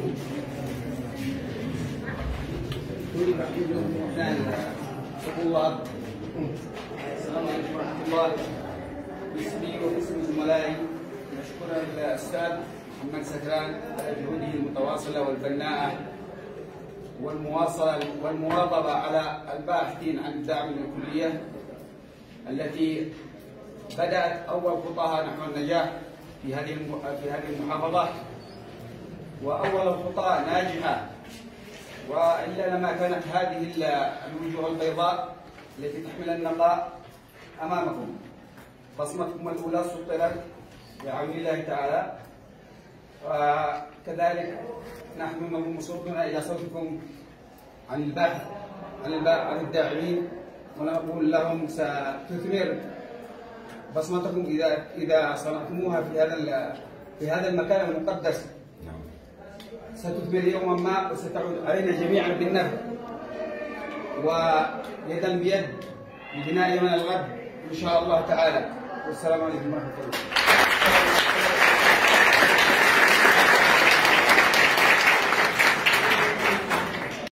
السلام عليكم ورحمة الله. باسمي وباسم زملائي نشكر الأستاذ محمد سكران على جهوده المتواصلة والبناءة والمواظبة على الباحثين عن الدعم للكلية التي بدأت أول خطاها نحو النجاح في هذه المحافظة، وأول الخطى ناجحة. وإلا لما كانت هذه الوجوه البيضاء التي تحمل النقاء أمامكم. بصمتكم الأولى سطرت بعون الله تعالى، وكذلك نحن مصرون إلى صوتكم عن البحث عن الداعمين، ونقول لهم ستثمر بصمتكم إذا صنعتموها في هذا المكان المقدس، ستثمر يوما ما وستعود علينا جميعا بالنفع ويدا بيد لبناء يوم الغد إن شاء الله تعالى. والسلام عليكم ورحمة الله.